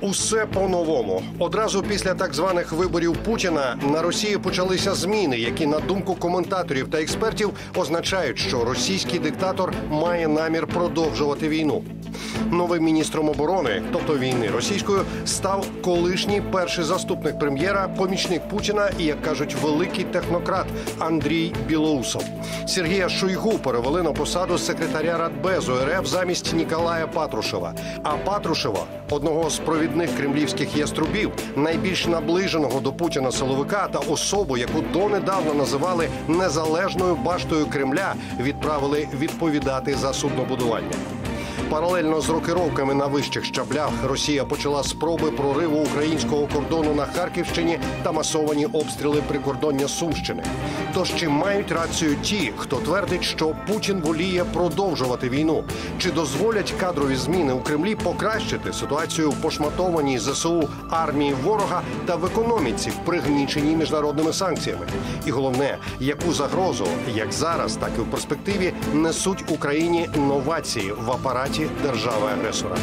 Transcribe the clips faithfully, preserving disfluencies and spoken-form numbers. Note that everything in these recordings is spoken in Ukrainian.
Усе по-новому. Одразу після так званих виборів Путіна на Росії почалися зміни, які, на думку коментаторів та експертів, означають, що російський диктатор має намір продовжувати війну. Новим міністром оборони, тобто війни російською, став колишній перший заступник прем'єра, помічник Путіна і, як кажуть, великий технократ Андрій Білоусов. Сергія Шойгу перевели на посаду секретаря Радбезу РФ замість Ніколая Патрушева. А Патрушева, одного з провідних кремлівських яструбів, найбільш наближеного до Путіна силовика та особу, яку донедавна називали незалежною баштою Кремля, відправили відповідати за суднобудування. Паралельно з рокировками на вищих щаблях Росія почала спроби прориву українського кордону на Харківщині та масовані обстріли прикордоння Сумщини. Тож чи мають рацію ті, хто твердить, що Путін воліє продовжувати війну? Чи дозволять кадрові зміни у Кремлі покращити ситуацію в пошматованій ЗСУ армії ворога та в економіці, пригніченій міжнародними санкціями? І головне, яку загрозу, як зараз, так і в перспективі, несуть Україні новації в апараті держави-агресора?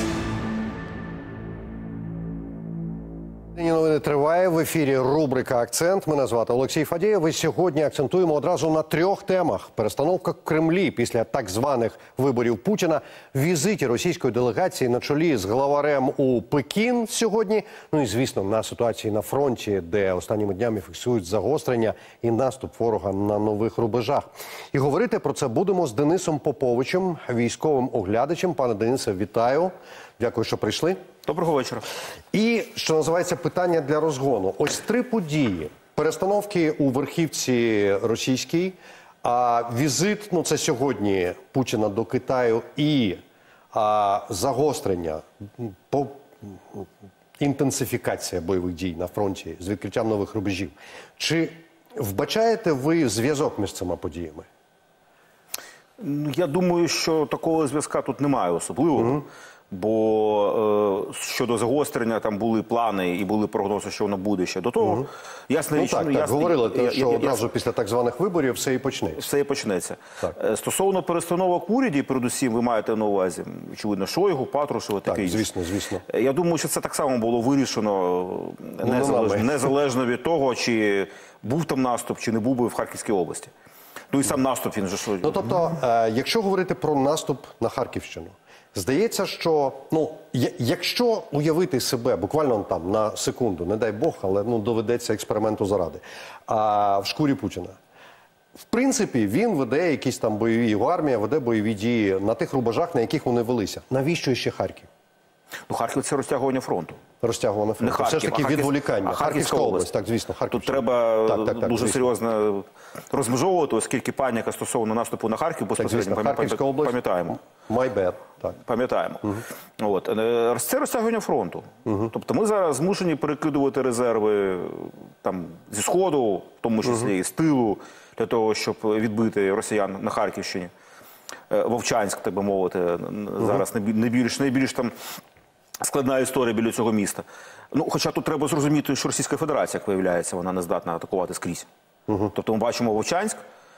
Новини триває. В ефірі рубрика «Акцент». Мене звати Олексій Фадєєв. І сьогодні акцентуємо одразу на трьох темах. Перестановка в Кремлі після так званих виборів Путіна, візиті російської делегації на чолі з главарем у Пекін сьогодні, ну і, звісно, на ситуації на фронті, де останніми днями фіксують загострення і наступ ворога на нових рубежах. І говорити про це будемо з Денисом Поповичем, військовим оглядачем. Пане Денисе, вітаю. Дякую, що прийшли. Доброго вечора. І, що називається, питання для розгону. Ось три події. Перестановки у верхівці російській, а візит, ну це сьогодні, Путіна до Китаю і а, загострення, по, інтенсифікація бойових дій на фронті з відкриттям нових рубежів. Чи вбачаєте ви зв'язок між цими подіями? Я думаю, що такого зв'язка тут немає особливого. Угу. Бо е, щодо загострення там були плани і були прогнози, що воно буде ще до того. Угу. Ясно, ну, так, ясно, так, говорили, те, що я, одразу я, після так званих виборів все і почнеться. Все і почнеться. Так. Стосовно перестановок в уряді, передусім, ви маєте на увазі, очевидно, Шойгу, Патрушева, таке інше. Звісно, звісно. Я думаю, що це так само було вирішено ну, незалежно, незалежно від того, чи був там наступ, чи не був би в Харківській області. Ну і сам наступ, він же що... Ну, тобто, е, якщо говорити про наступ на Харківщину, здається, що, ну, якщо уявити себе, буквально там на секунду, не дай Бог, але ну, доведеться експерименту заради, а в шкурі Путіна, в принципі, він веде якісь там бойові, його армія веде бойові дії на тих рубежах, на яких вони велися. Навіщо ще Харків? Ну, Харків – це розтягування фронту. Розтягування фронту. Харків, все ж таки Харків, відволікання. Харківська, Харківська область. область, так, звісно. Тут треба так, так, так, дуже звісно. серйозно розмежовувати, оскільки паніка стосовно наступу на Харків безпосередньо пам'ятаємо. My bad. Так. Пам'ятаємо. Угу. От. Це розтягування фронту. Угу. Тобто ми зараз змушені перекидувати резерви там, зі Сходу, в тому числі угу. і з тилу, для того, щоб відбити росіян на Харківщині. Вовчанськ, так би мовити, угу. зараз найбільш, найбільш там складна історія біля цього міста. Ну, хоча тут треба зрозуміти, що Російська Федерація, як виявляється, вона не здатна атакувати скрізь. Угу. Тобто ми бачимо Вовчанськ,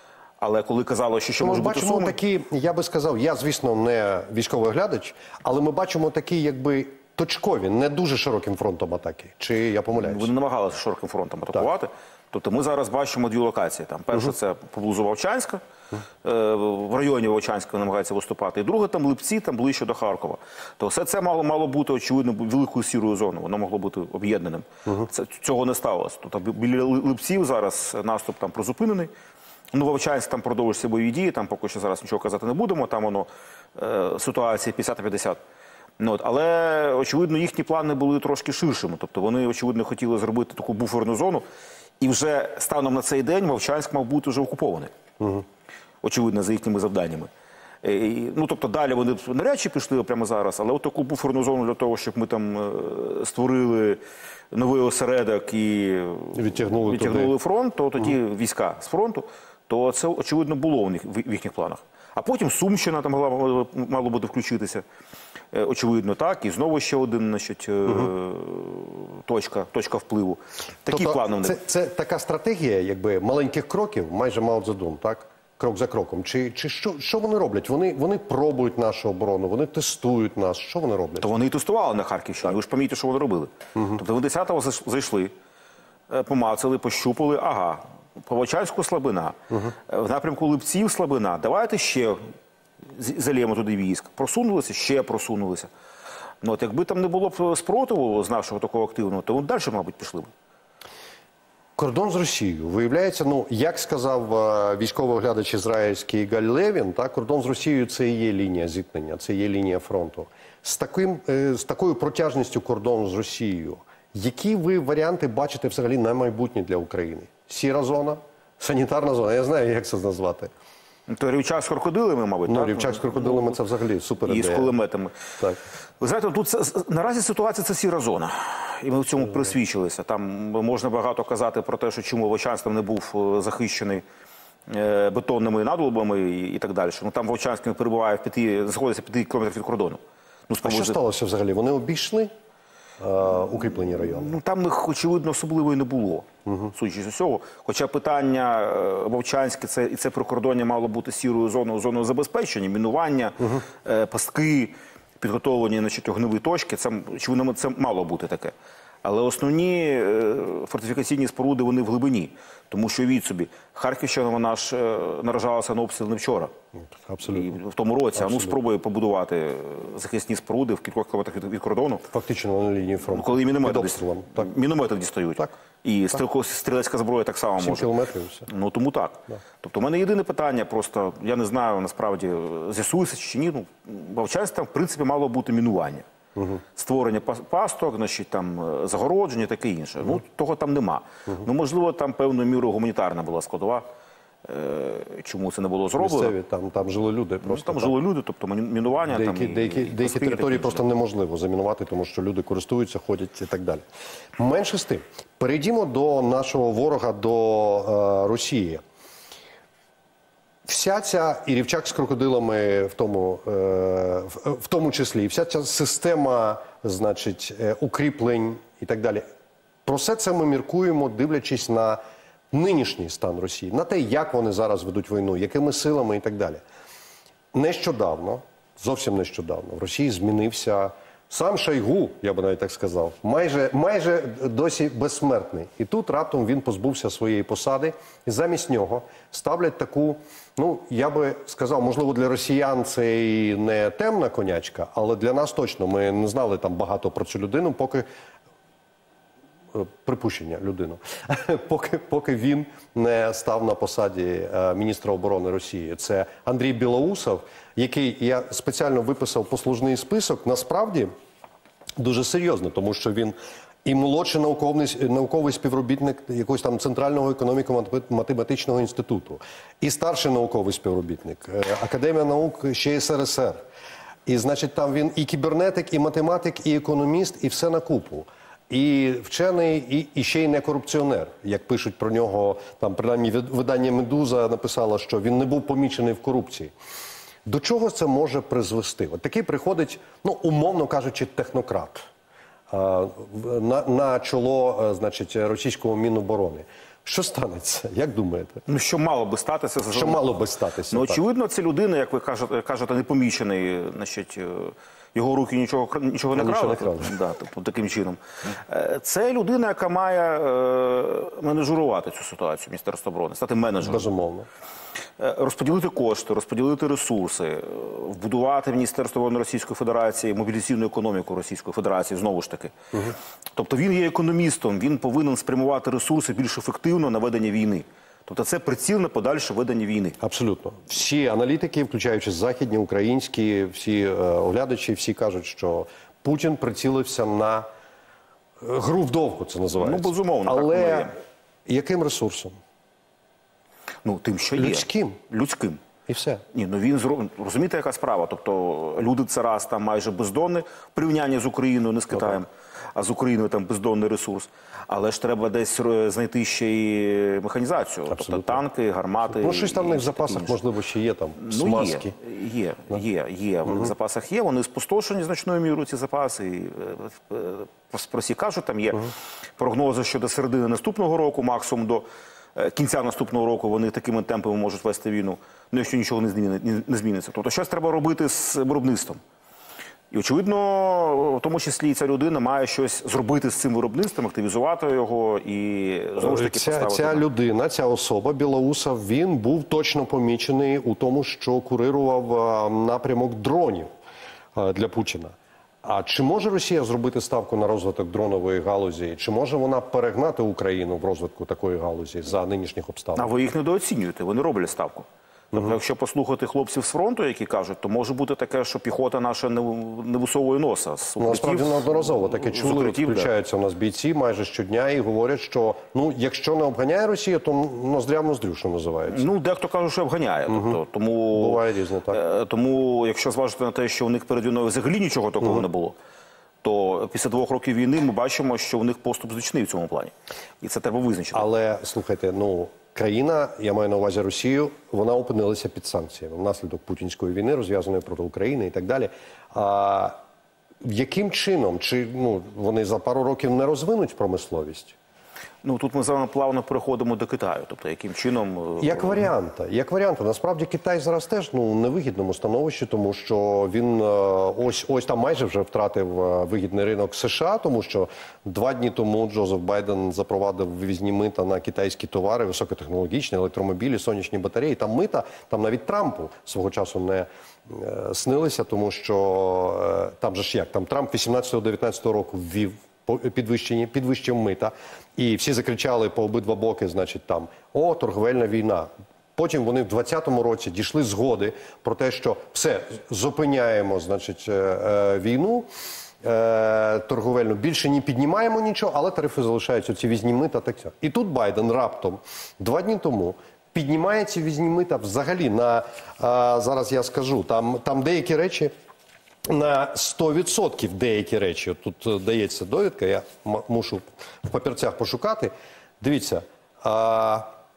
але коли казали, що, що може бути Суми... Ми бачимо такі, я би сказав, я, звісно, не військовий оглядач, але ми бачимо такі, якби, точкові, не дуже широким фронтом атаки. Чи я помиляюсь? Вони намагалися широким фронтом атакувати. Так. Тобто ми зараз бачимо дві локації. Там перше угу. це поблизу Вовчанська, угу. е, в районі Вовчанська намагаються виступати. І друге там Липці, там ближче до Харкова. То все це мало, мало бути, очевидно, великою сірою зоною. Воно могло бути об'єднаним. Угу. Це, цього не сталося. Тобто біля Липців зараз наступ там призупинений. Ну, Вовчанськ там продовжуються бойові дії, там поки що зараз нічого казати не будемо. Там воно е, ситуація п'ятдесят на п'ятдесят. Ну, от, але, очевидно, їхні плани були трошки ширшими. Тобто вони, очевидно, хотіли зробити таку буферну зону. І вже станом на цей день Вовчанськ мав бути вже окупований. Угу. Очевидно, за їхніми завданнями. І, ну, тобто далі вони навряд чи пішли прямо зараз, але от таку буферну зону для того, щоб ми там е, створили новий осередок і відтягнули, відтягнули фронт, то тоді угу. війська з фронту, то це, очевидно, було в, них, в їхніх планах. А потім Сумщина там мало, мало буде включитися. Очевидно, так. І знову ще один, значить, угу. точка, точка впливу. Такі тобто, плани. Це, це така стратегія, якби, маленьких кроків, майже Мао Цзедун, так? крок за кроком? Чи, чи що, що вони роблять? Вони, вони пробують нашу оборону, вони тестують нас. Що вони роблять? То вони і тестували на Харківщині. Ви ж пам'ятаєте, що вони робили. Угу. Тобто вони десятого зайшли, помацали, пощупали, ага, по Вовчанську слабина, угу. в напрямку Липців слабина, давайте ще заліємо туди військ. Просунулися, ще просунулися. Ну, от якби там не було б спротиву з нашого такого активного, то вони далі, мабуть, пішли б. Кордон з Росією. Виявляється, ну, як сказав е, військовий оглядач ізраїльський Галь Левін, так, кордон з Росією – це і є лінія зіткнення, це є лінія фронту. З, таким, е, з такою протяжністю кордону з Росією, які ви варіанти бачите взагалі на майбутнє для України? Сіра зона? Санітарна зона? Я знаю, як це назвати. То рівчак з крокодилами, мабуть, ну, так? рівчак з крокодилами – це взагалі супер ідея. І з кулеметами. Так. Ви знаєте, тут це, наразі ситуація – це сіра зона. І ми в цьому присвідчилися. Там можна багато казати про те, що чому Вовчанськ не був захищений бетонними надолбами і, і так далі. Ну, там Вовчанськ перебуває в п'яти, знаходиться п'яти кілометрів від кордону. Ну, а що сталося взагалі? Вони обійшли е, укріплені райони? Ну, там їх, очевидно, особливо і не було, угу. судячи з усього. Хоча питання е, Вовчанське це, і це прикордоння мало бути сірою зоною, зоною забезпечення, мінування, угу. е, пастки, підготовлені, значить, огневі точки. Це, очевидно, це мало бути таке. Але основні е, фортифікаційні споруди, вони в глибині. Тому що, від собі, Харківщина, вона ж е, наражалася на обстріл не вчора. Абсолютно. І в тому році, Абсолютно. а ну спробує побудувати захисні споруди в кількох кілометрах від, від кордону. Фактично на лінії фронту. Коли міномети, дist... міномети дістають. Так. І так. Стрілецька зброя так само може. кілометрів і все. Ну, тому так. Да. Тобто, в мене єдине питання, просто, я не знаю, насправді, з'ясується чи ні, ну, Вовчанськ там, в принципі, мало бути мінування. Угу. Створення пасток, значить, там, загородження, таке інше. Угу. Ну, того там нема. Угу. Ну, можливо, там певною мірою гуманітарна була складова. Е, чому це не було зроблено? Місцеві, там, там жили люди. Просто, ну, там жили люди, тобто мінування. Деякі, там, і, деякі, і деякі території просто неможливо замінувати, тому що люди користуються, ходять і так далі. Менше з тим. Перейдімо до нашого ворога, до е, Росії. Вся ця, і рівчак з крокодилами в тому, е, в, в тому числі, вся ця система, значить, е, укріплень і так далі. Про все це ми міркуємо, дивлячись на нинішній стан Росії, на те, як вони зараз ведуть війну, якими силами і так далі. Нещодавно, зовсім нещодавно, в Росії змінився сам Шойгу, я би навіть так сказав, майже, майже досі безсмертний. І тут раптом він позбувся своєї посади, і замість нього ставлять таку, ну, я би сказав, можливо, для росіян це і не темна конячка, але для нас точно, ми не знали там багато про цю людину, поки припущення людину, поки, поки він не став на посаді е, міністра оборони Росії. Це Андрій Білоусов, який, я спеціально виписав послужний список, насправді дуже серйозно, тому що він і молодший науковий, науковий співробітник якогось там Центрального економіко-математичного інституту, і старший науковий співробітник, е, Академія наук ще ес ер ес ер. І, значить, там він і кібернетик, і математик, і економіст, і все на купу. І вчений, і, і ще й не корупціонер. Як пишуть про нього, там, принаймні, видання «Медуза» написало, що він не був помічений в корупції. До чого це може призвести? От такий приходить, ну, умовно кажучи, технократ а, на, на чоло, значить, російського Міноборони. Що станеться? Як думаєте? Ну, що мало би статися? Що мало би статися? Ну, очевидно, це людина, як ви кажете, кажете непомічений, значить, його руки нічого, нічого не крали. Да, тобто, таким чином. Це людина, яка має е, менеджерувати цю ситуацію Міністерства оборони, стати менеджером. Безумовно. Розподілити кошти, розподілити ресурси, вбудувати в Міністерство оборони Російської Федерації мобілізаційну економіку Російської Федерації, знову ж таки. Угу. Тобто він є економістом, він повинен спрямувати ресурси більш ефективно на ведення війни. Тобто це приціл на подальше ведення війни. Абсолютно. Всі аналітики, включаючи західні, українські, всі е, оглядачі, всі кажуть, що Путін прицілився на гру вдовго, це називається. Ну, безумовно. Але так яким ресурсом? Ну, тим, що є. Людським. Людським. І все. Ні, ну він, розумієте, яка справа? Тобто люди це раз там майже бездонні, в порівнянні з Україною, не з Китаєм, а з Україною там бездонний ресурс. Але ж треба десь знайти ще й механізацію. Абсолютно. Тобто танки, гармати. Ну, щось там в них в запасах, можливо, ще є там, смазки. Ну, є, є, є, є. В них в запасах є, вони спустошені значною мірою, ці запаси. І, про всі кажуть, там є прогнози щодо середини наступного року, максимум до е, кінця наступного року вони такими темпами можуть вести війну, ну якщо нічого не зміни- не зміниться. Тобто щось треба робити з виробництвом. І, очевидно, в тому числі і ця людина має щось зробити з цим виробництвом, активізувати його і знову ж таки Ця, поставити. ця на- людина, ця особа, Білоуса, він був точно помічений у тому, що курирував а, напрямок дронів а, для Путіна. А чи може Росія зробити ставку на розвиток дронової галузі? Чи може вона перегнати Україну в розвитку такої галузі за нинішніх обставин? А ви їх недооцінюєте, вони роблять ставку. Тобто, якщо послухати хлопців з фронту, які кажуть, то може бути таке, що піхота наша не, не висовує носа. З Ну, насправді укриттів, неодноразово таке з чули, укриттів, да. включаються у нас бійці майже щодня і говорять, що ну, якщо не обганяє Росія, то ноздря в ноздрю, що називається. Ну, дехто каже, що обганяє. Тобто, тому, Буває різне, так. е, тому, якщо зважити на те, що у них перед війною взагалі нічого такого не було, то після двох років війни ми бачимо, що у них поступ значний в цьому плані. І це треба визначити. Але, слухайте, ну, країна, я маю на увазі Росію, вона опинилася під санкціями внаслідок путінської війни, розв'язаної проти України і так далі. А яким чином? Чи ну, вони за пару років не розвинуть промисловість? Ну, тут ми з вами плавно переходимо до Китаю. Тобто, яким чином... е, Як варіанта, як варіанта. Насправді Китай зараз теж ну, у невигідному становищі, тому що він е, ось, ось там майже вже втратив е, вигідний ринок США, тому що два дні тому Джозеф Байден запровадив вивізні мита на китайські товари, високотехнологічні, електромобілі, сонячні батареї. Там мита, там навіть Трампу свого часу не е, снилися, тому що е, там же ж як, там Трамп вісімнадцятого-дев'ятнадцятого року ввів по- підвищені, підвищив мита. І всі закричали по обидва боки, значить, там, о, торговельна війна. Потім вони в двадцятому році дійшли згоди про те, що все, зупиняємо, значить, е, е, війну е, торговельну, більше не піднімаємо нічого, але тарифи залишаються, ці візні мита. Так. І тут Байден раптом, два дні тому, піднімає ці візні мита взагалі на, е, зараз я скажу, там, там деякі речі, на сто відсотків деякі речі. От тут е, дається довідка, я м- мушу в папірцях пошукати. Дивіться, а,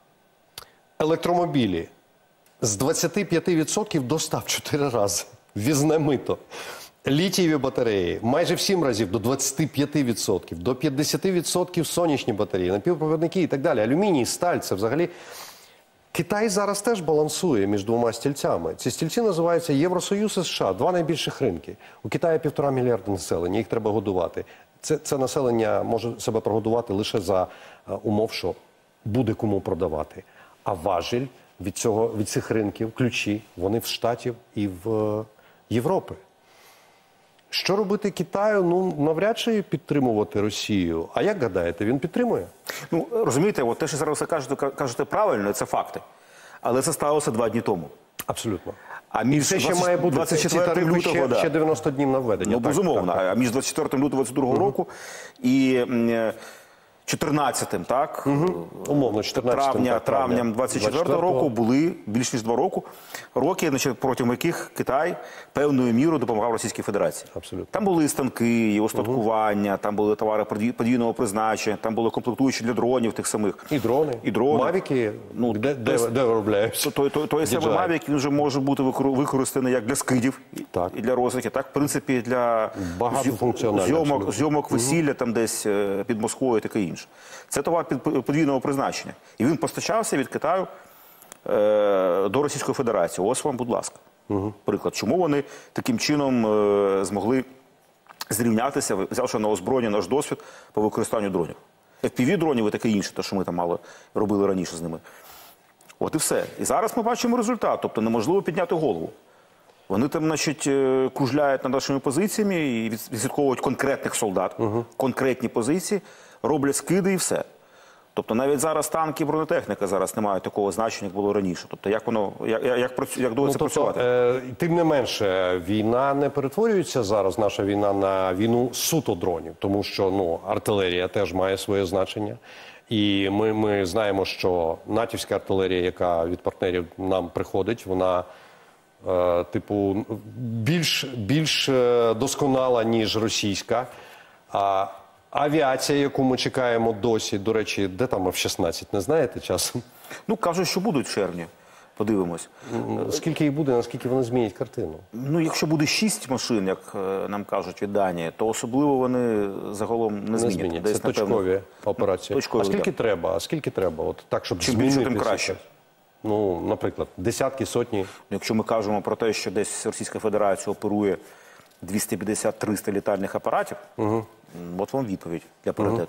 електромобілі з двадцяти п'яти відсотків до ста в чотири рази. Ввізне мито. Літієві батареї майже в сім разів до двадцяти п'яти відсотків, до п'ятдесят відсотків сонячні батареї, напівпровідники і так далі. Алюміній, сталь, це взагалі... Китай зараз теж балансує між двома стільцями. Ці стільці називаються Євросоюз і США, два найбільших ринки. У Китаї півтора мільярда населення, їх треба годувати. Це, це населення може себе прогодувати лише за е, умов, що буде кому продавати. А важіль від, цього, від цих ринків, ключі, вони в Штатів і в е, Європи. Що робити Китаю? Ну, навряд чи підтримувати Росію. А як гадаєте, він підтримує? Ну, розумієте, от те, що зараз ви кажете, кажете правильно, це факти. Але це сталося два дні тому. Абсолютно. А між Це ще має бути двадцять ці четвертого тарифи лютого, ще, да. ще дев'яносто днів на введення. Ну, Так, безумовно. так, так. А між двадцять четвертого лютого двадцять другого року і м, чотирнадцятим, так? Умовно, чотирнадцятого Травня, так, травня. травням двадцять четвертого двадцять четвертого року були більш ніж два роки, роки, значить, протягом яких Китай певною мірою допомагав Російській Федерації. Абсолютно. Там були і станки, і устаткування, там були товари подвій- подвійного призначення, там були комплектуючі для дронів тих самих. І дрони. І дрони. Мавіки, Ну, де, де, тобто- де виробляються? Той, той, той самий ді джей ай. Mavic, він вже може бути викор- використаний як для скидів і- Так. і для розвідки, так, в принципі, для Багатофункціональний, зйомок, абсолютно. зйомок весілля там десь е, під Москвою і таке інше. Це товар під- подвійного призначення. І він постачався від Китаю е, до Російської Федерації. Ось вам, будь ласка, приклад. Чому вони таким чином е, змогли зрівнятися, взявши на озброєння наш досвід по використанню дронів. еф пі ві-дронів і таке інше, те, що ми там мало робили раніше з ними. От і все. І зараз ми бачимо результат. Тобто неможливо підняти голову. Вони там, значить, е, кружляють над нашими позиціями і від- відслідковують конкретних солдат, конкретні позиції, роблять скиди і все. Тобто навіть зараз танки і бронетехніка зараз не мають такого значення, як було раніше. Тобто як воно, як, як, як, працю- як доводиться Ну, тобто, працювати? е, тим не менше, війна не перетворюється зараз, наша війна, на війну суто дронів, тому що ну, артилерія теж має своє значення. І ми, ми знаємо, що натівська артилерія, яка від партнерів нам приходить, вона е, типу більш, більш е, досконала, ніж російська. А авіація, яку ми чекаємо досі, до речі, де там еф шістнадцять, не знаєте часом? Ну, кажуть, що будуть в червні. Подивимось. Скільки їх буде, наскільки вони змінять картину? Ну, якщо буде шість машин, як е, нам кажуть від Данії, то особливо вони загалом не, Не змінять. змінять. Десь, Це напевно, точкові операції. точкові, а скільки да. треба? А скільки треба? От так, щоб Чим змінити більше, тим ці- краще. Ну, наприклад, десятки, сотні. Якщо ми кажемо про те, що десь Російська Федерація оперує двісті п'ятдесят - триста літальних апаратів, угу. от вам відповідь для паритету.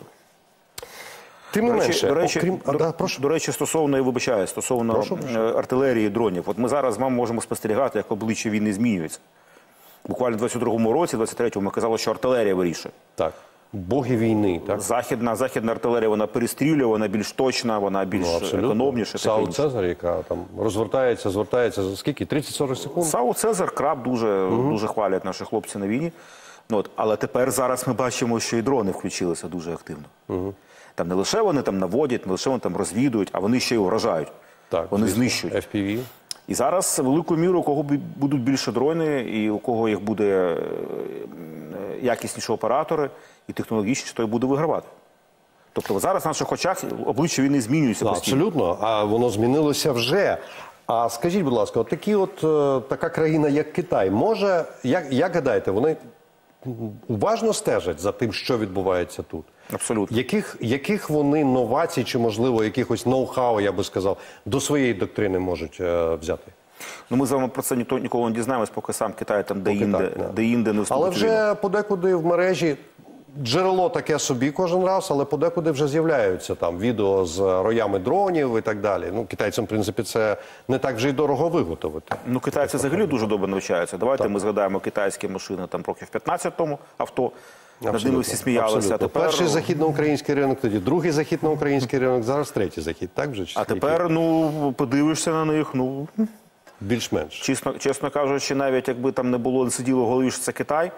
Тим не До речі, менше, до, речі, окрім... А, до, да, прошу. до речі, стосовно, я вибачаю, стосовно Прошу, прошу. е, артилерії, дронів. От ми зараз з вами можемо спостерігати, як обличчя війни змінюється. Буквально в двадцять другому році, двадцять третьому, ми казали, що артилерія вирішує. Так. Боги війни, так? Західна, західна артилерія, вона перестрілює, вона більш точна, вона більш Ну, економніша. таке САУ інше. Цезар, яка там розвертається, звертається за скільки? тридцять сорок секунд? САУ Цезар, Краб дуже, угу. дуже хвалять наші хлопці на війні. Ну, от, але тепер зараз ми бачимо, що і дрони включилися дуже активно. Угу. Там не лише вони там наводять, не лише вони там розвідують, а вони ще й вражають. Так, вони звісно. знищують. еф пі ві. І зараз великою мірою, у кого будуть більше дрони, і у кого їх буде якісніші оператори і технологічніше, той буде вигравати. Тобто зараз в наших очах обличчя війни змінюється Да, постійно. абсолютно, а воно змінилося вже. А скажіть, будь ласка, от такі от е, така країна, як Китай, може, як, як гадаєте, вони уважно стежать за тим, що відбувається тут? Абсолютно. Яких, яких вони новацій, чи, можливо, якихось ноу-хау, я би сказав, до своєї доктрини можуть е, взяти? Ну, ми з вами про це ніхто ніколи не дізнаємось, поки сам Китай там де-інде так, да. де-інде не вступить Але у вже війну. подекуди в мережі джерело таке собі кожен раз, але подекуди вже з'являються там відео з роями дронів і так далі. Ну, китайцям, в принципі, це не так вже й дорого виготовити. Ну, китайці взагалі дуже добре навчаються. Давайте так. ми згадаємо китайські машини там років п'ятнадцять тому, авто. Над ними всі сміялися. А тепер... Перший західноукраїнський ринок тоді, другий західноукраїнський ринок, зараз третій захід, так вже? А тепер, ну, подивишся на них, ну... Більш-менш. Чесно, чесно кажучи, навіть якби там не було, не сиділо в голові, що це Китай.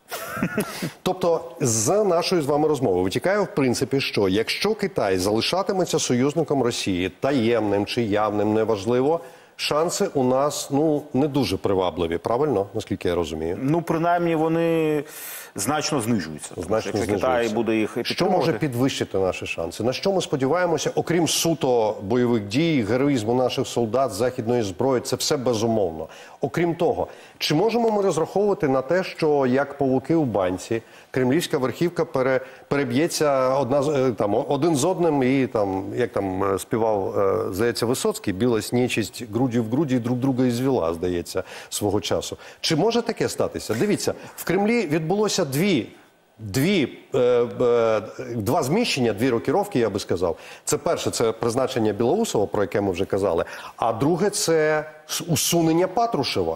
Тобто, з нашої з вами розмови витікає, в принципі, що якщо Китай залишатиметься союзником Росії, таємним чи явним, неважливо, шанси у нас, ну, не дуже привабливі, правильно, наскільки я розумію? Ну, принаймні, вони значно знижуються. Тому Значно що якщо знижуються. Китай буде їх Що підтримувати... може підвищити наші шанси? На що ми сподіваємося, окрім суто бойових дій, героїзму наших солдат, західної зброї, це все безумовно. Окрім того, чи можемо ми розраховувати на те, що як павуки у банці, кремлівська верхівка пере, переб'ється одна з- там один з одним і там, як там е, співав, е, здається, Висоцький, білась нечисть груді в груді друг друга і звела, здається, свого часу. Чи може таке статися? Дивіться, в Кремлі відбулося дві Дві, е, е, два зміщення, дві рокіровки, я би сказав. Це перше, це призначення Білоусова, про яке ми вже казали, а друге, це усунення Патрушева.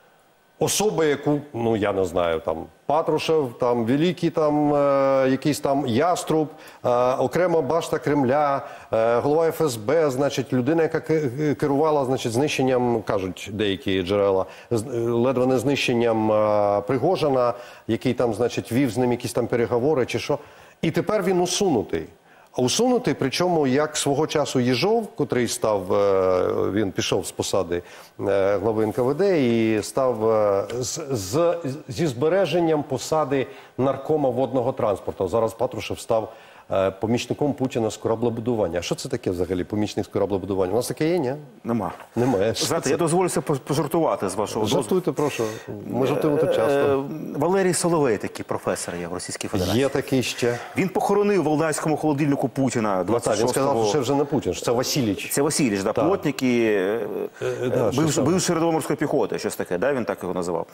Особа, яку, ну я не знаю, там Патрушев, там великий там е, якийсь там яструб, е, окрема башта Кремля, е, голова еф ес бе, значить, людина, яка ки- керувала, значить, знищенням, кажуть деякі джерела, з- ледве не знищенням е, Пригожина, який там, значить, вів з ним якісь там переговори чи що. І тепер він усунутий. А усунутий, причому як свого часу Єжов, котрий став, е, він пішов з посади е, глави ен ка ве де і став е, з, з, зі збереженням посади наркома водного транспорту. Зараз Патрушев став е, помічником Путіна з кораблебудування. А що це таке взагалі, помічник з кораблебудування? У нас таке є, ні? Нема. Немає. Що Знаєте, це? я дозволюся по- пожартувати з вашого дозволу. Жартуйте, прошу. Ми жартуємо тут часто. Е, Валерій Соловей, такий професор є в Російській Федерації. Є такий ще. Він похоронив в Валдайському холодильнику Путіна Так, двадцять він сказав, що шостого... це вже не Путін, що це Васильович. Це Васильович, да, плотник і е, да, що бивший, саме? бивший рядової піхоти, щось таке, да, він так його називав.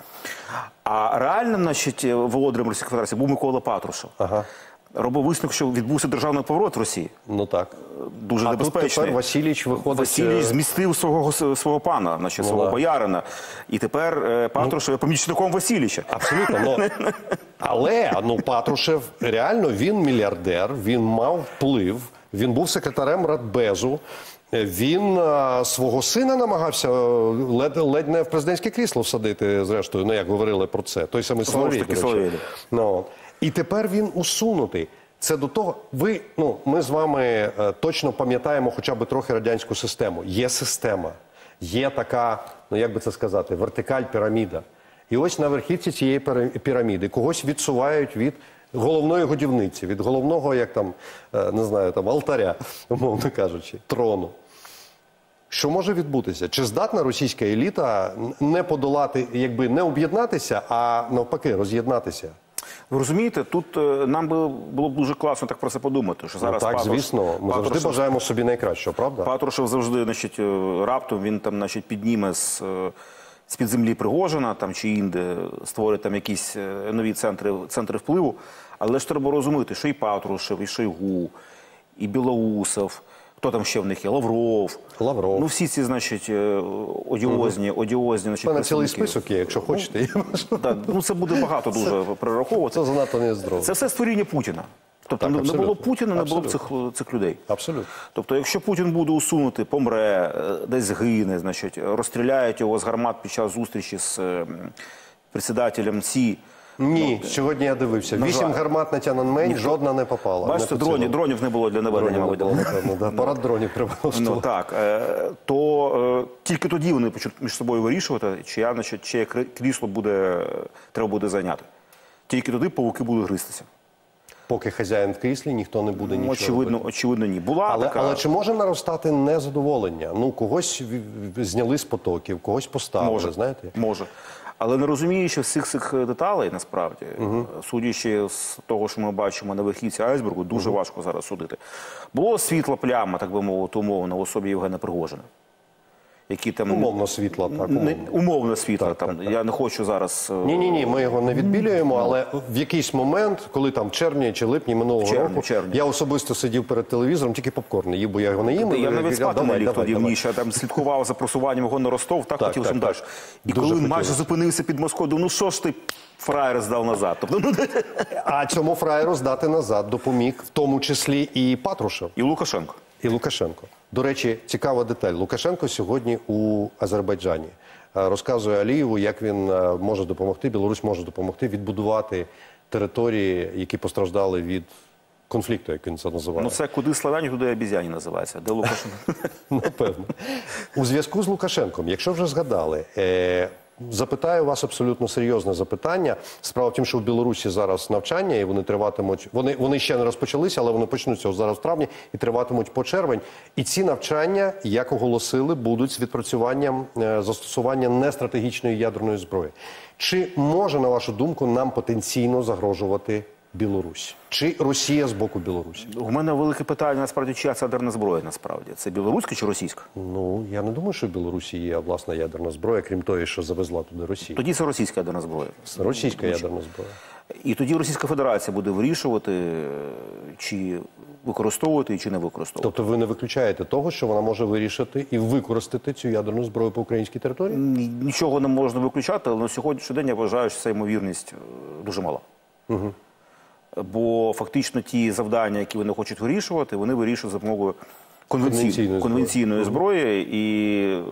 А реально, значить, володарем Російської Федерації був Микола Патрушев. Ага. Робив висновок, що відбувся державний поворот в Росії. Ну так. Дуже А тут небезпечний. тепер Васильович виходить... Васильович е, змістив свого, свого пана, значить, свого да. боярина. І тепер е, Патрушев є помічником Васильовича. Абсолютно. Но... Але, ну, Патрушев, реально, він мільярдер, він мав вплив, він був секретарем Радбезу, він а, свого сина намагався ледь, ледь не в президентське крісло всадити, зрештою, ну, як говорили про це, той самий Знову ж Соловей, таки, до речі. Соловей, да. Ну, і тепер він усунутий. Це до того, ви, ну, ми з вами е, точно пам'ятаємо хоча б трохи радянську систему. Є система, є така, ну як би це сказати, вертикаль, піраміда. І ось на верхівці цієї піра- піраміди когось відсувають від головної годівниці, від головного, як там, е, не знаю, там, алтаря, умовно кажучи, трону. Що може відбутися? Чи здатна російська еліта не подолати, якби не об'єднатися, а навпаки роз'єднатися? Ви розумієте, тут е, нам би було б дуже класно так про це подумати, що зараз Ну, так, Патрушев- звісно, ми завжди Патрушев- бажаємо собі найкращого, правда? Патрушев завжди, значить, е, раптом він там, значить, підніме з, е, з-під землі Пригожина там, чи інде, створить там якісь е, нові центри, центри впливу. Але ж треба розуміти, що і Патрушев, і Шойгу, і Білоусов, хто там ще в них є, Лавров. Лавров. Ну, всі ці, значить, е, одіозні, одіозні, значить, У мене цілий представники. список є, якщо хочете. Так, ну, це буде багато дуже перераховувати. Це занадто нездорово. Це все створіння Путіна. Тобто Так, не- не було абсолютно. Путіна, не було б цих, Абсолютно. цих людей. Абсолютно. Тобто, якщо Путін буде усунути, помре, е, десь згине, значить, розстріляють його з гармат під час зустрічі з е, председателем СІ. Ні, сьогодні я дивився. на Вісім жаль. гармат на Тяньаньмень, жодна не попала. Бачите, не дронів, поцілила. дронів не було для наведення, Дронів не мабуть. було, напевно, да. Парад дронів треба Ну влаштувати. так, е, то е, тільки тоді вони почнуть між собою вирішувати, чия, значить, чиє кри- крісло буде, треба буде зайняти. Тільки тоді павуки будуть гристися. Поки хазяїн в кріслі, ніхто не буде Ну, нічого очевидно, робити. очевидно, ні. Була Але, така... але чи може наростати незадоволення? Ну, когось в- в- зняли з потоків, когось поставили, Може, знаєте? може. Але не розуміючи всіх цих деталей, насправді, судячи з того, що ми бачимо на верхівці айсбергу, дуже важко зараз судити. Було світла пляма, так би мовити, умовно, в особі Євгена Пригожина. Які там... Умовно світла, так, Не- умовно. умовно світла. Так, там. так, так. Я не хочу зараз... е, Ні-ні-ні, ми його не відбілюємо, але в якийсь момент, коли там в червні чи липні минулого В червні, року, в червні. я особисто сидів перед телевізором, тільки попкорн не їв, бо я його не їм. Я навіть спати не ліг тоді в давай. ніч, я там слідкував за просуванням його на Ростов, так, Так, хотів так, чим так. далі. І Дуже коли він хотілося. майже зупинився під Москвою, думав, ну що ж ти, фраєр, здав назад. Тобто, ну, А цьому фраєру здати назад допоміг, в тому числі і Патрушев. і Лукашенко. І Лукашенко. До речі, цікава деталь. Лукашенко сьогодні у Азербайджані. Е, Розказує Алієву, як він е, може допомогти, Білорусь може допомогти відбудувати території, які постраждали від конфлікту, як він це називає. Ну це куди славяні, туди обізяні називається. Де Лукашенко? Напевно. У зв'язку з Лукашенком, якщо вже згадали, е, запитаю вас абсолютно серйозне запитання. Справа в тім, що в Білорусі зараз навчання, і вони триватимуть, вони, вони ще не розпочалися, але вони почнуться зараз в травні і триватимуть по червень. І ці навчання, як оголосили, будуть з відпрацюванням е, застосування нестратегічної ядерної зброї. Чи може, на вашу думку, нам потенційно загрожувати Білорусь? Чи Росія з боку Білорусі? У мене велике питання, насправді, чия це ядерна зброя, насправді? Це білоруська чи російська? Ну, я не думаю, що в Білорусі є власна ядерна зброя, крім тої, що завезла туди Росія. Тоді це російська ядерна зброя. Російська ядерна зброя. І тоді Російська Федерація буде вирішувати, е, чи використовувати, чи не використовувати. Тобто ви не виключаєте того, що вона може вирішити і використати цю ядерну зброю по українській території? Ні- Нічого не можна виключати, але на сьогоднішній день я вважаю, що ця ймовірність е, дуже мала. Угу. Бо фактично ті завдання, які вони хочуть вирішувати, вони вирішують за допомогою конвенційної, Конвенційної конвенційної зброї. І м,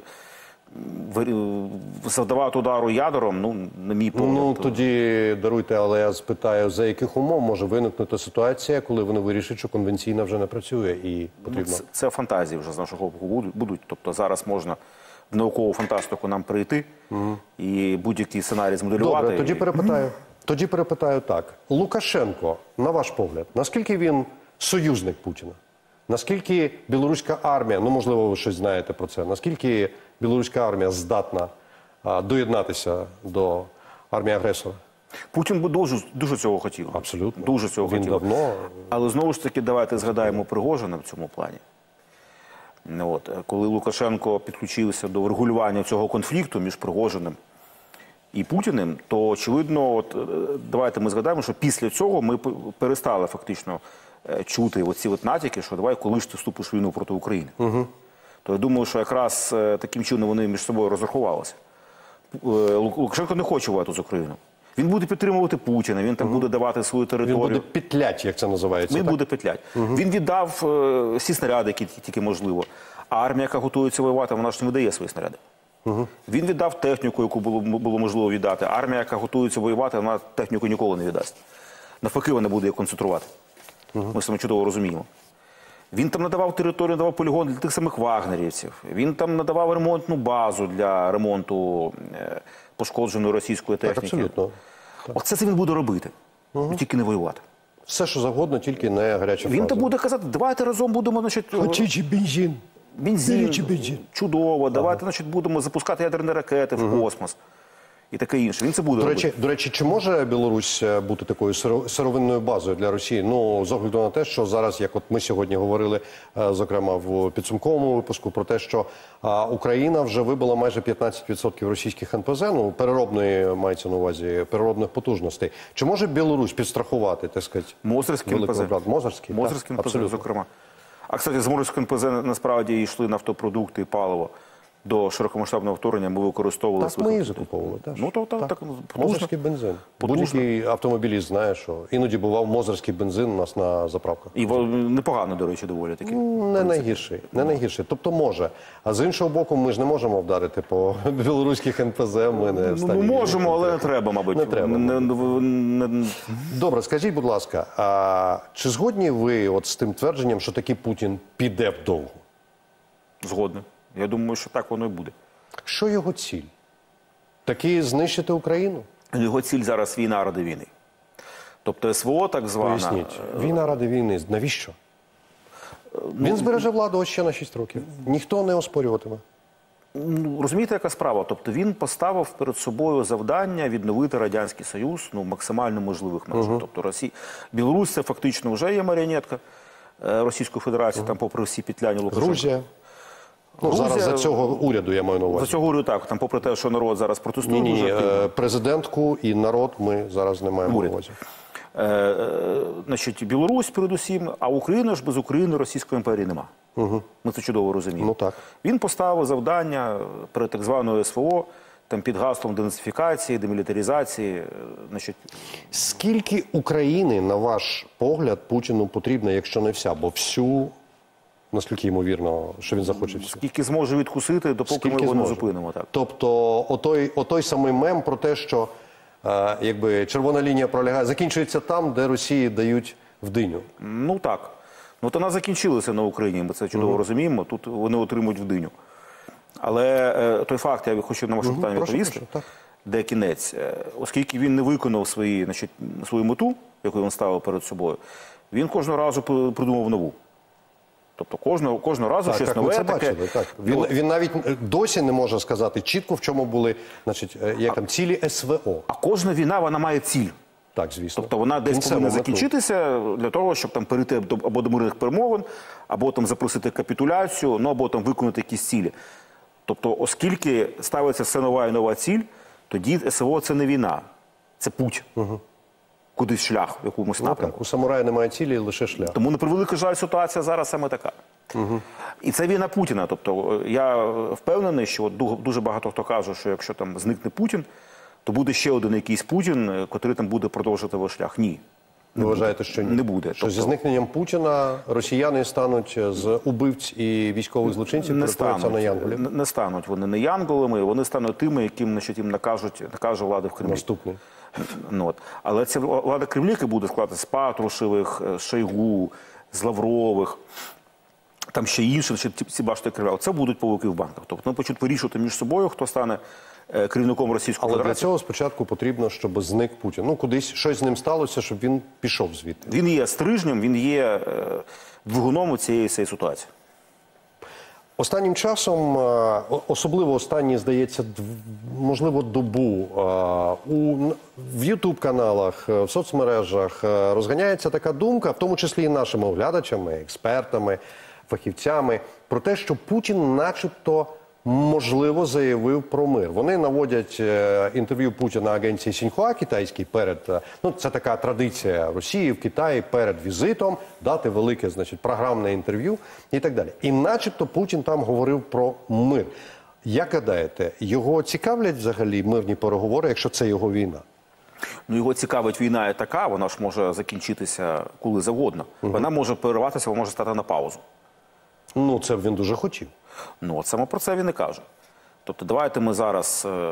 вир- завдавати удару ядером, ну, на мій погляд. Ну, тоді, даруйте, але я спитаю, за яких умов може виникнути ситуація, коли вони вирішать, що конвенційна вже не працює і потрібно... Це, це фантазії вже з нашого боку будуть- будуть. Тобто зараз можна в наукову фантастику нам прийти і будь-який сценарій змоделювати. Добре, тоді перепитаю. Тоді перепитаю так. Лукашенко, на ваш погляд, наскільки він союзник Путіна? Наскільки білоруська армія, ну, можливо, ви щось знаєте про це, наскільки білоруська армія здатна а, доєднатися до армії агресора? Путін би дуже, дуже цього хотів. Абсолютно. Дуже цього Він хотів. давно... Але знову ж таки, давайте згадаємо Пригожина в цьому плані. Ну, От, коли Лукашенко підключився до регулювання цього конфлікту між Пригожиним і Путіним, то, очевидно, от, е, давайте ми згадаємо, що після цього ми п- перестали фактично е, чути оці от натяки, що давай, коли ж ти вступиш в війну проти України. Угу. То я думаю, що якраз е, таким чином вони між собою розрахувалися. Е, Лу- Лукашенко не хоче воювати з Україною. Він буде підтримувати Путіна, він там буде давати свою Він територію. буде петлять, як це називається. Він так? буде петлять. Він віддав е, всі снаряди, які тільки можливо. А армія, яка готується воювати, вона ж не видає свої снаряди. Він віддав техніку, яку було, було можливо віддати. Армія, яка готується воювати, вона техніку ніколи не віддасть. Навпаки, вона буде її концентрувати. Ми це чудово розуміємо. Він там надавав територію, надавав полігон для тих самих вагнерівців. Він там надавав ремонтну базу для ремонту е, пошкодженої російської Так, техніки. абсолютно. Оце це він буде робити, тільки не воювати. Все, що завгодно, тільки не гаряча Він фаза. то буде казати, давайте разом будемо, значить, Хочичі бензин. бензин, Беріть бензин. чудово, давайте, значить, будемо запускати ядерні ракети в космос і таке інше. Він це буде До робити. речі, до речі, чи може Білорусь бути такою сиро- сировинною базою для Росії? Ну, з огляду на те, що зараз, як от ми сьогодні говорили, е, зокрема в підсумковому випуску, про те, що а, Україна вже вибила майже п'ятнадцять відсотків російських ен пе зет, ну, переробної, мається на увазі, переробних потужностей. Чи може Білорусь підстрахувати, так сказати, Мозерський ен пе великого зет. брата? Мозерський? Мозерський Так, ен пе зет, абсолютно. зокрема. А, кстати, з Мозерським ен пе зет насправді йшли нафтопродукти і паливо. До широкомасштабного вторгнення ми використовували... Так, своїх ми їх компетенцій. закуповували. теж. Ну, то, то, так, потужно. Мозерський бензин. Потужно. Будь-який автомобіліст знає, що іноді бував мозерський бензин у нас на заправках. І во- непогано, до речі, доволі таки. Не найгірший, не найгірший. Тобто може. А з іншого боку, ми ж не можемо вдарити по білоруських ен пе зет. Ми не в Ну, стані ми можемо, війни. але не треба, мабуть. Не треба, Не- не- не- Добре, скажіть, будь ласка, а чи згодні ви от з тим твердженням, що таки Путін піде вдовго? Згоден. Я думаю, що так воно і буде. Що його ціль? Таки знищити Україну? Його ціль зараз війна ради війни. Тобто СВО так звана... Поясніть. Війна ради війни. Навіщо? Він збереже владу ось ще на шість років. Ніхто не оспорюватиме. Ну, розумієте, яка справа? Тобто він поставив перед собою завдання відновити Радянський Союз ну, в максимально можливих межах. Uh-huh. Тобто Росія... Білорусь це фактично вже є маріонетка е, Російської Федерації, uh-huh. там попри всі петляння Лукашенка. Грузія. Ну, Грузія... зараз за цього уряду, я маю на увазі. За цього уряду так, там попри те, що народ зараз протестує. Ні, ні, дуже активно. е, президентку і народ ми зараз не маємо на увазі. Е, е, значить, Білорусь передусім, а Україна ж без України Російської імперії нема. Угу. Ми це чудово розуміємо. Ну, так. Він поставив завдання перед так званою СВО, там, під гаслом денацифікації, демілітаризації. е, Значить, Скільки України, на ваш погляд, Путіну потрібно, якщо не вся, бо всю, наскільки ймовірно, що він захоче всю? скільки зможе відкусити, допоки Скільки ми його не зможе? зупинимо. Так. Тобто, отой, отой самий мем про те, що е, якби червона лінія пролягає, закінчується там, де Росії дають в диню. Ну так. Ну, то вона закінчилася на Україні, ми це чудово угу. розуміємо. Тут вони отримують в диню. Але е, той факт, я хочу на ваше Угу, питання прошу, відповісти, прошу, так. де кінець. Е, Оскільки він не виконав свої, значить, свою мету, яку він ставив перед собою, він кожного разу п- придумав нову. Тобто кожного, кожного разу Так, щось так, нове ми це таке. бачили, так. Він, Ну, він навіть досі не може сказати чітко, в чому були, значить, е, як там, цілі ес ве о. а кожна війна, вона має ціль. Так, звісно. Тобто вона десь Кінцеву повинна мету. закінчитися для того, щоб там перейти до, або до мирних перемовин, або там запросити капітуляцію, ну або там виконати якісь цілі. Тобто, оскільки ставиться все нова і нова ціль, тоді СВО – це не війна, це путь. Угу. Кудись шлях в якомусь Ну, напрямку. так, у самурая немає цілі, лише шлях. Тому, на превеликий жаль, ситуація зараз саме така. Угу. І це війна Путіна. Тобто, я впевнений, що от ду- дуже багато хто каже, що якщо там зникне Путін, то буде ще один якийсь Путін, котрий там буде продовжувати ваш шлях. Ні. Ви вважаєте, що ні? Не буде. Що зі Тобто- зникненням Путіна росіяни стануть з убивць і військових злочинців, Не перетворюються стануть, на янголів? не, не стануть вони не янголами, вони стануть тими, яким, значить, їм накажуть, накаже влада в Кремлі. Наступний. Ну, от. Але ця влада Кремлі, яка буде складатися з Патрушевих, з Шойгу, з Лаврових, там ще інші, значить, ці башти Кремля, це будуть павуки в банках. Тобто вони почнуть вирішувати між собою, хто стане е, керівником Російської Але для Федерації. цього спочатку потрібно, щоб зник Путін. Ну, кудись щось з ним сталося, щоб він пішов звідти. Він є стрижнем, він є е, двигуном цієї, цієї ситуації. Останнім часом, е, особливо останні, здається, дв- можливо, добу, е, у, в ютуб-каналах, е, в соцмережах е, розганяється така думка, в тому числі і нашими оглядачами, експертами, фахівцями, про те, що Путін начебто можливо заявив про мир. Вони наводять е, інтерв'ю Путіна агенції Сіньхуа китайській перед, е, ну це така традиція Росії в Китаї перед візитом, дати велике, значить, програмне інтерв'ю і так далі. І начебто Путін там говорив про мир. Як гадаєте, його цікавлять взагалі мирні переговори, якщо це його війна? Ну, його цікавить війна і така, вона ж може закінчитися коли завгодно. Угу. Вона може перерватися, вона може стати на паузу. Ну, це б він дуже хотів. Ну, от саме про це він і каже. Тобто, давайте ми зараз е,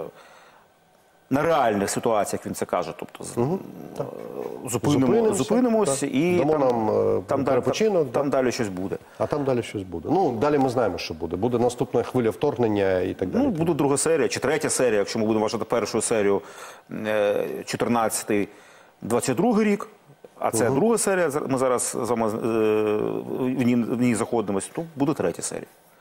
на реальних ситуаціях, він це каже, тобто, з- Угу, е, зупинимо, Зупинимося, зупинимось так. і Дамо там, нам, е, там, далі, перепочинок, там, там далі щось буде. А там далі щось буде. Ну, далі ми знаємо, що буде. Буде наступна хвиля вторгнення і так далі. Ну, буде друга серія, чи третя серія, якщо ми будемо вважати першу серію е, чотирнадцятий двадцять другий рік, а це друга серія, ми зараз з вами е, в ній, в ній заходимося, то буде третя серія.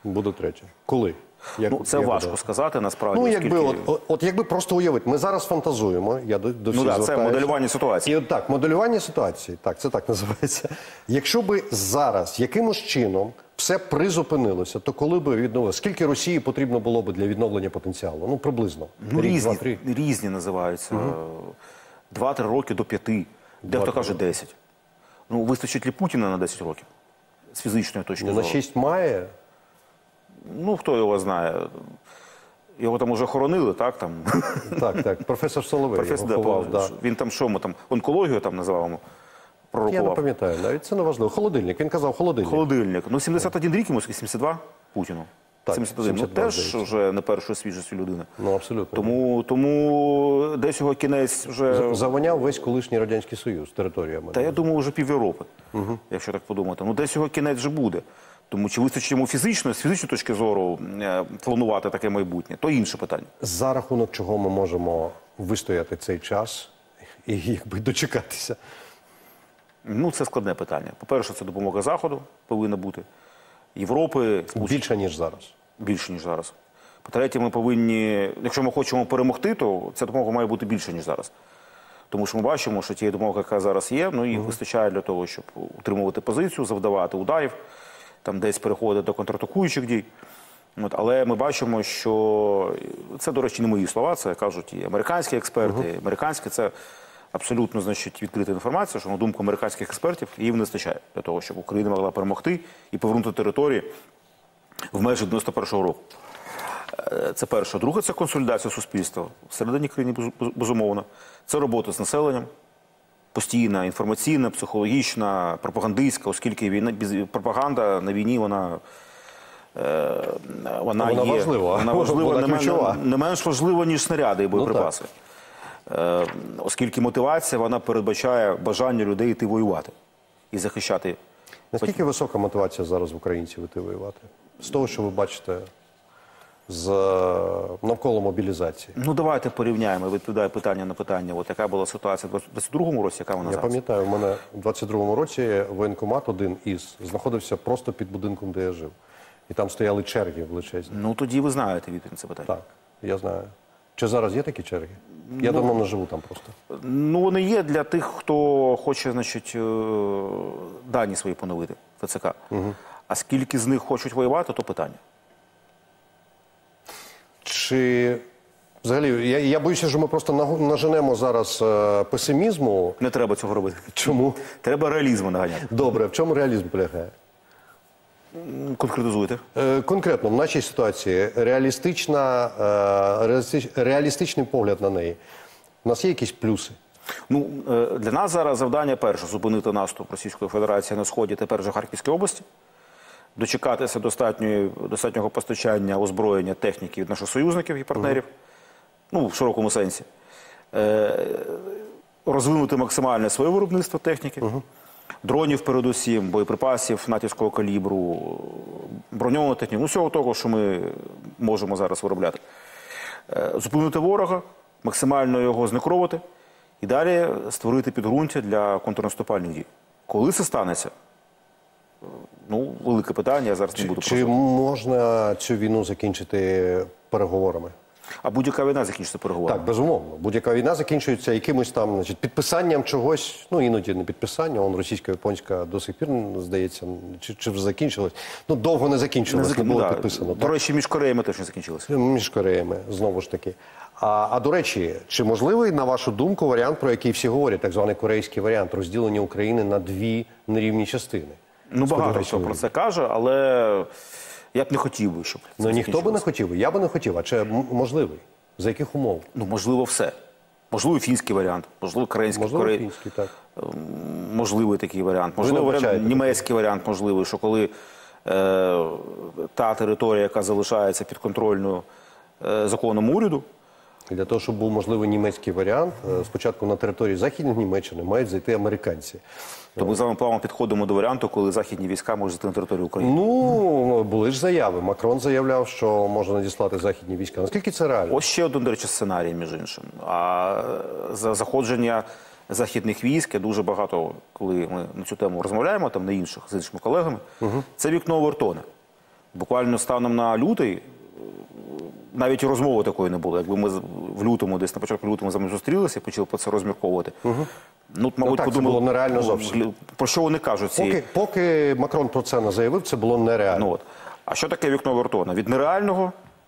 Буде третє. Коли? Як, Ну, це як важко буде? сказати, насправді. Ну, оскільки... якби, от, от, от якби просто уявити, ми зараз фантазуємо, я до, до всіх Ну, да, це звертаюся. моделювання ситуації. І от так, моделювання ситуації, так, це так називається. Якщо би зараз якимось чином все призупинилося, то коли би відновилося? Скільки Росії потрібно було би для відновлення потенціалу? Ну, приблизно. Ну, Рік, різні, два, три. різні називаються. Два-три роки до п'яти. Дехто каже десять. Ну, вистачить ли Путіна на десять років? З фізичної точки Ну, зору. на шість має. Ну, хто його знає. Його там уже хоронили, так? Там. Так, так. Професор Соловей Професор, його да, ховав, да. Він там що, ми там онкологію там називав, Я не пророкував. пам'ятаю, навіть це не важливо. Холодильник, він казав холодильник. Холодильник. Ну, сімдесят один рік йому, сімдесят два Путіну. Так, сімдесят один. Ну, сімдесят два, теж здається. вже не першої свіжості людини. Ну, абсолютно. Тому, тому десь його кінець вже... Завоняв весь колишній Радянський Союз територіями. Та я думаю, вже пів Європи, угу. якщо так подумати. Ну, десь його кінець вже буде. Тому чи вистачить йому фізично, з фізичної точки зору е, планувати таке майбутнє, то інше питання. За рахунок чого ми можемо вистояти цей час і якби дочекатися? Ну, це складне питання. По-перше, це допомога Заходу повинна бути. Європи Більше, ніж зараз. більше, ніж зараз. По-третє, ми повинні, якщо ми хочемо перемогти, то ця допомога має бути більше, ніж зараз. Тому що ми бачимо, що тієї допомоги, яка зараз є, ну, їх вистачає для того, щоб утримувати позицію, завдавати ударів, там десь переходити до контратакуючих дій. От, але ми бачимо, що це, до речі, не мої слова, це кажуть і американські експерти. Uh-huh. Американські це абсолютно, значить, відкрита інформація, що, на думку американських експертів, її не вистачає для того, щоб Україна могла перемогти і повернути території в межі дев'яносто першого року. Це перше. Друге – це консолідація суспільства всередині країни, безумовно. Це робота з населенням. Постійна, інформаційна, психологічна, пропагандистська, оскільки війна, пропаганда на війні, вона, е, вона, вона є, важлива, вона важлива, вона не, ключова. не, не менш важлива, ніж снаряди і боєприпаси. Ну, е, оскільки мотивація, вона передбачає бажання людей йти воювати і захищати. Наскільки висока мотивація зараз в українців йти воювати? З того, що ви бачите з навколо мобілізації. Ну, давайте порівняємо, відповідаю питання на питання. От яка була ситуація в двадцять другому році, яка вона Я зараз? пам'ятаю, у мене в двадцять другому році воєнкомат один із знаходився просто під будинком, де я жив. І там стояли черги величезні. Ну, тоді ви знаєте відповідь на це питання. Так, я знаю. Чи зараз є такі черги? Я Ну, давно не живу там просто. Ну, вони є для тих, хто хоче, значить, е, дані свої поновити в ТЦК. Угу. А скільки з них хочуть воювати, то питання. Чи взагалі, я, я боюся, що ми просто наг- наженемо зараз е, песимізму. Не треба цього робити. Чому? Треба реалізму наганяти. Добре, в чому реалізм полягає? Конкретизуйте. Е, конкретно, в нашій ситуації реалістична, е, реалістич, реалістичний погляд на неї. У нас є якісь плюси? Ну, е, для нас зараз завдання перше – зупинити наступ Російської Федерації на Сході, тепер вже Харківській області. Дочекатися достатньої, достатнього постачання озброєння техніки від наших союзників і партнерів, uh-huh. ну, в широкому сенсі. Е, розвинути максимальне своє виробництво техніки, uh-huh. дронів передусім, боєприпасів натівського калібру, броньовану техніку, ну, всього того, що ми можемо зараз виробляти. Е, зупинити ворога, максимально його знекровити і далі створити підґрунтя для контрнаступальних дій. Коли це станеться? Ну, велике питання, я зараз не буду Чи просто... можна цю війну закінчити переговорами? А будь-яка війна закінчиться переговорами. Так, безумовно. Будь-яка війна закінчується якимось там, значить, підписанням чогось, ну, іноді не підписання, он російсько-японська до сих пір, здається, чи, чи вже закінчилась. Ну, довго не закінчилось, не, зак... було да. підписано. До так? речі, між Кореями теж не закінчилося. Між Кореями, знову ж таки. А, а до речі, чи можливий, на вашу думку, варіант, про який всі говорять, так званий корейський варіант, розділення України на дві нерівні частини? Ну, багато хто про це каже, але я б не хотів би, щоб це Ну, ніхто би не закінчилося. хотів, я би не хотів. А чи м- можливий? За яких умов? Ну, можливо, все. Можливо, фінський варіант, можливо, корейський, Можливо, корей... фінський, так. можливий такий варіант. Можливо, не варіант... вбачаєте німецький варіант можливий, що коли е... та територія, яка залишається підконтрольною е... законом уряду, І для того, щоб був можливий німецький варіант, е, спочатку на території Західної Німеччини мають зайти американці. то ми з вами плавно підходимо до варіанту, коли західні війська можуть зайти на територію України. Ну, були ж заяви. Макрон заявляв, що можна надіслати західні війська. Наскільки це реально? Ось ще один, до речі, сценарій, між іншим. А за заходження західних військ, я дуже багато, коли ми на цю тему розмовляємо, там на інших, з іншими колегами, угу. це вікно Овертона. Буквально станом на лютий навіть і розмови такої не було. Якби ми в лютому, десь на початку лютого з вами зустрілися і почали про це розмірковувати. Угу. Ну, мабуть, ну, так, подумали, це було нереально зовсім. Про що вони кажуть? Ці... Поки, поки Макрон про це не заявив, це було нереально. Ну, от. А що таке вікно Овертона? Від нереального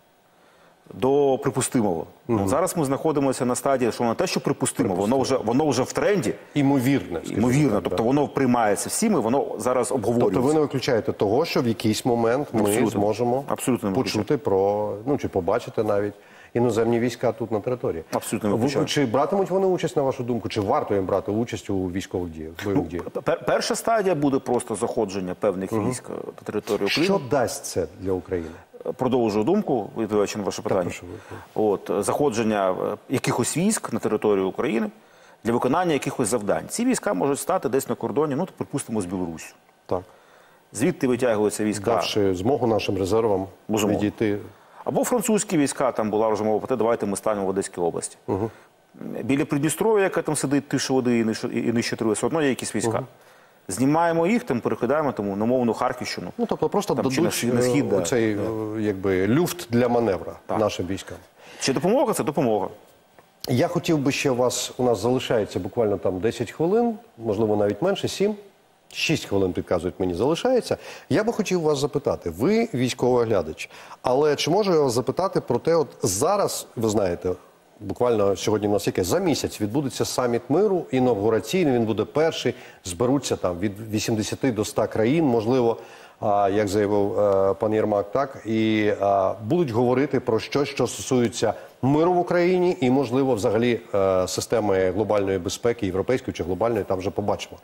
до припустимого. Угу. Ну, зараз ми знаходимося на стадії, що воно те, що припустимо, воно вже, воно вже в тренді. Імовірне. Імовірно. Так, тобто да. воно приймається всіми, воно зараз обговорюється. Тобто ви не виключаєте того, що в якийсь момент ми Абсолютно. зможемо Абсолютно почути про, ну, чи побачити навіть іноземні війська тут на території. Абсолютно ви, виключаю. Чи братимуть вони участь, на вашу думку, чи варто їм брати участь у військових діях, бойових Ну, діях? пер перша стадія буде просто заходження певних угу. військ на територію України. Що дасть це для України? Продовжую думку, відповідаючи на ваше питання. От, заходження якихось військ на територію України для виконання якихось завдань. Ці війська можуть стати десь на кордоні, ну, припустимо, з Білоруссю. Так. Звідти витягуються війська. Давши змогу нашим резервам Можемо. відійти. Або французькі війська, там була вже мова про те, давайте ми станемо в Одеській області. Угу. Біля Придністров'я, яка там сидить тише води і нижче, і нижче трує, все одно є якісь війська. Угу. Знімаємо їх, там перекидаємо тому на мовну Харківщину. Ну, тобто просто там, дадуть на схід, да. цей, да. якби, люфт для маневра так. нашим військам. Чи допомога? Це допомога. Я хотів би ще вас, у нас залишається буквально там десять хвилин, можливо навіть менше, сім, шість хвилин, підказують мені, залишається. Я би хотів вас запитати, ви військовий оглядач, але чи можу я вас запитати про те, от зараз, ви знаєте, буквально сьогодні у нас яке, за місяць відбудеться саміт миру, інавгураційний, він буде перший, зберуться там від вісімдесяти до ста країн, можливо, а, як заявив а, пан Єрмак, так, і а, будуть говорити про щось, що стосується миру в Україні і, можливо, взагалі а, системи глобальної безпеки, європейської чи глобальної, там вже побачимо.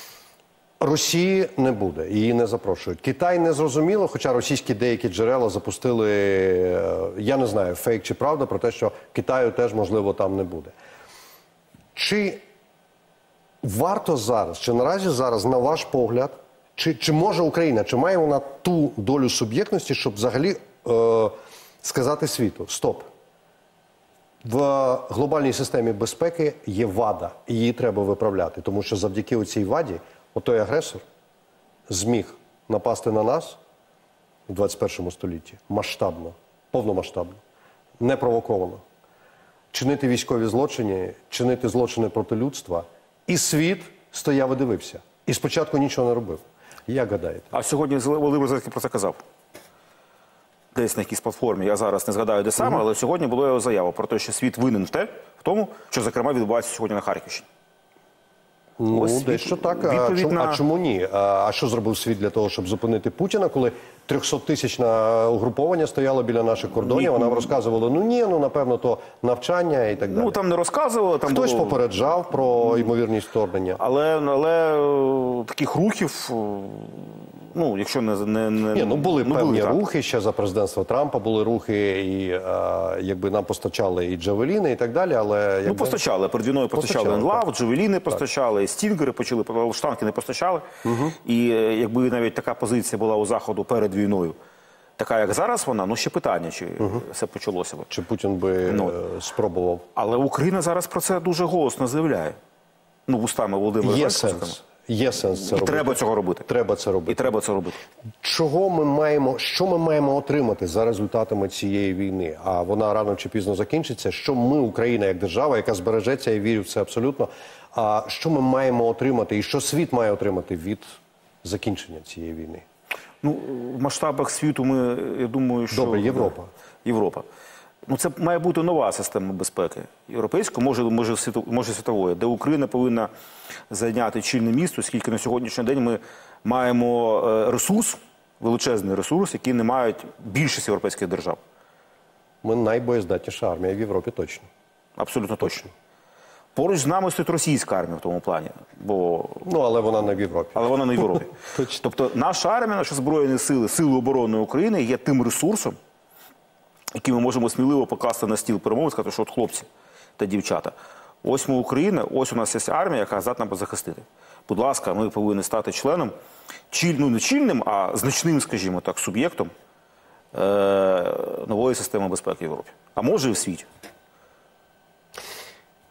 Росії не буде, її не запрошують. Китай не зрозуміло, хоча російські деякі джерела запустили, я не знаю, фейк чи правда, про те, що Китаю теж, можливо, там не буде. Чи варто зараз, чи наразі зараз, на ваш погляд, чи, чи може Україна, чи має вона ту долю суб'єктності, щоб взагалі е, сказати світу, стоп, в глобальній системі безпеки є вада, і її треба виправляти, тому що завдяки оцій ваді отой агресор зміг напасти на нас у двадцять першому столітті масштабно, повномасштабно, непровоковано, чинити військові злочини, чинити злочини проти людства, і світ стояв і дивився. І спочатку нічого не робив. Як гадаєте? А сьогодні Володимир Зеленський про це казав. Десь на якійсь платформі, я зараз не згадаю де саме, угу. але сьогодні була його заява про те, що світ винен в те, в тому, що, зокрема, відбувається сьогодні на Харківщині. Ну, Ось дещо так. А чому, на... а чому ні? А, а що зробив світ для того, щоб зупинити Путіна, коли трьохсоттисячне угруповання стояло біля наших кордонів, а нам розказували, ну ні, ну напевно, то навчання і так далі. Ну, там не розказували. Там Хтось було... попереджав про ймовірність вторгнення. Але, але таких рухів, ну, якщо не... не, не... Ні, ну були ну, певні були, рухи, ще за президентства Трампа були рухи, і а, якби нам постачали і джавеліни, і так далі, але... Якби... Ну, постачали, перед війною постачали Енлав, джавеліни постачали, Стінгери почали, штанки не постачали. Угу. І якби навіть така позиція була у Заходу перед війною, така, як зараз вона, ну ще питання, чи угу. все почалося б. Чи Путін би ну. спробував. Але Україна зараз про це дуже голосно заявляє. Ну, вустами Володимира Є сенс. Є сенс це і робити. треба цього робити. Треба це робити. І треба це робити. Чого ми маємо, що ми маємо отримати за результатами цієї війни? А вона рано чи пізно закінчиться. Що ми, Україна, як держава, яка збережеться, я вірю в це абсолютно, а що ми маємо отримати і що світ має отримати від закінчення цієї війни? Ну, в масштабах світу ми, я думаю, що... Добре, Європа. Європа. Ну, це має бути нова система безпеки. Європейська, може, може, може світової, де Україна повинна зайняти чільне місце, оскільки на сьогоднішній день ми маємо ресурс, величезний ресурс, який не мають більшість європейських держав. Ми найбоєздатніша армія в Європі, точно. Абсолютно точно. Поруч з нами стоїть російська армія в тому плані. Бо... Ну, але вона не в Європі. Але вона не в Європі. Тобто наша армія, наші Збройні сили, Сили оборони України є тим ресурсом, який ми можемо сміливо покласти на стіл перемови і сказати, що от хлопці та дівчата, ось ми Україна, ось у нас є армія, яка здатна захистити. Будь ласка, ми повинні стати членом, чіль, ну не чільним, а значним, скажімо так, суб'єктом е- нової системи безпеки в Європі. А може і в світі.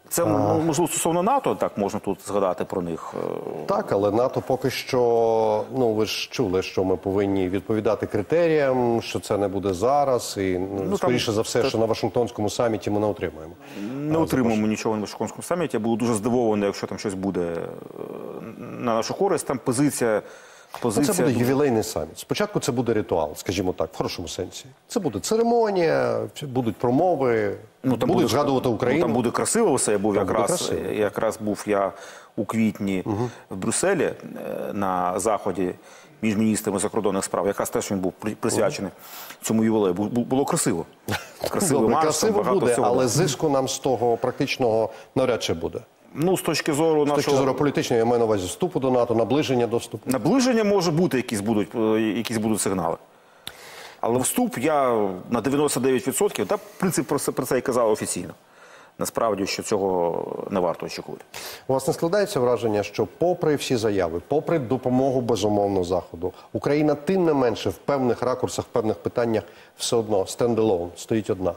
Це, ну, можливо, стосовно НАТО, так, можна тут згадати про них. Так, але НАТО поки що, ну ви ж чули, що ми повинні відповідати критеріям, що це не буде зараз, і ну, скоріше там, за все, це... що на Вашингтонському саміті ми не отримаємо. Не а, отримаємо нічого на Вашингтонському саміті. Я буду дуже здивований, якщо там щось буде на нашу користь. Там позиція... позиція Ну, це буде дуже... ювілейний саміт. Спочатку це буде ритуал, скажімо так, в хорошому сенсі. Це буде церемонія, будуть промови, ну, там будуть буде, згадувати Україну. Ну, там буде красиво все. Я був там якраз, якраз був я у квітні угу. в Брюсселі на заході між міністрами закордонних справ. Якраз теж він був присвячений угу. цьому ювілею. Було красиво. Красиво, Добре, марш, красиво буде, всього. Але зиску нам з того практичного навряд чи буде. Ну, з точки зору з нашого... точки зору політичної, я маю на увазі вступу до НАТО, наближення до вступу. Наближення може бути, якісь будуть, якісь будуть сигнали. Але вступ я на дев'яносто дев'ять відсотків, та, в принципі, про це, про це і казав офіційно. Насправді, що цього не варто очікувати. У вас не складається враження, що попри всі заяви, попри допомогу, безумовно, Заходу, Україна тим не менше в певних ракурсах, в певних питаннях все одно stand-alone, стоїть одна?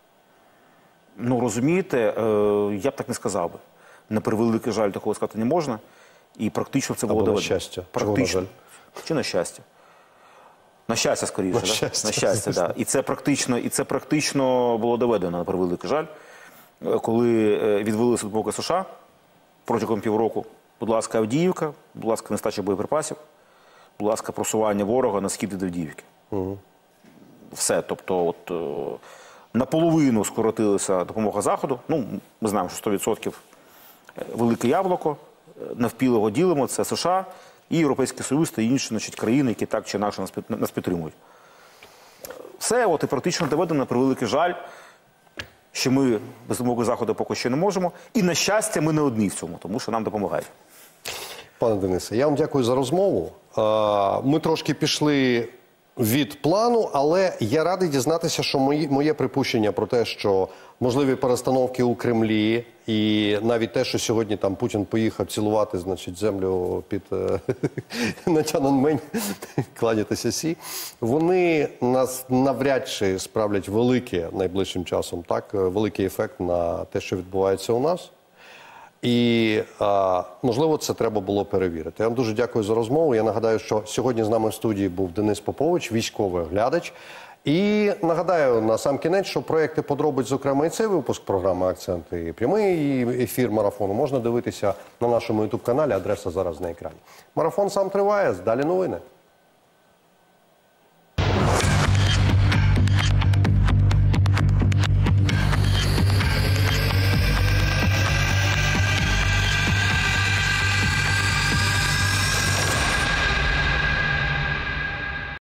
Ну, розумієте, я б так не сказав би. На превеликий жаль, такого сказати не можна. І практично це було доведено. Або на щастя. Практично. Чого на жаль? Чи на щастя? На щастя, скоріше. На да? щастя, на щастя, да. І це практично, і це практично було доведено, на превеликий жаль. Коли відвелися до боку США протягом півроку, будь ласка, Авдіївка, будь ласка, нестача боєприпасів, будь ласка, просування ворога на схід від Авдіївки. Угу. Все. Тобто, от, наполовину скоротилася допомога Заходу. Ну, ми знаємо, що сто відсотків велике яблуко, навпіл його ділимо, це США і Європейський Союз та інші, значить, країни, які так чи інакше нас, нас підтримують. Все, от і практично доведено, на превеликий жаль, що ми без допомоги Заходу поки що не можемо. І, на щастя, ми не одні в цьому, тому що нам допомагають. Пане Денисе, я вам дякую за розмову. Ми трошки пішли від плану, але я радий дізнатися, що мої, моє припущення про те, що можливі перестановки у Кремлі і навіть те, що сьогодні там Путін поїхав цілувати, значить, землю під на Тяньаньмень, кланятися Сі, вони нас навряд чи справлять велике найближчим часом, так, великий ефект на те, що відбувається у нас. І, а, можливо, це треба було перевірити. Я вам дуже дякую за розмову. Я нагадаю, що сьогодні з нами в студії був Денис Попович, військовий оглядач. І нагадаю на сам кінець, що проєкти подробиць, зокрема і цей випуск програми «Акценти», і прямий ефір марафону можна дивитися на нашому ютуб-каналі, адреса зараз на екрані. Марафон сам триває, далі новини.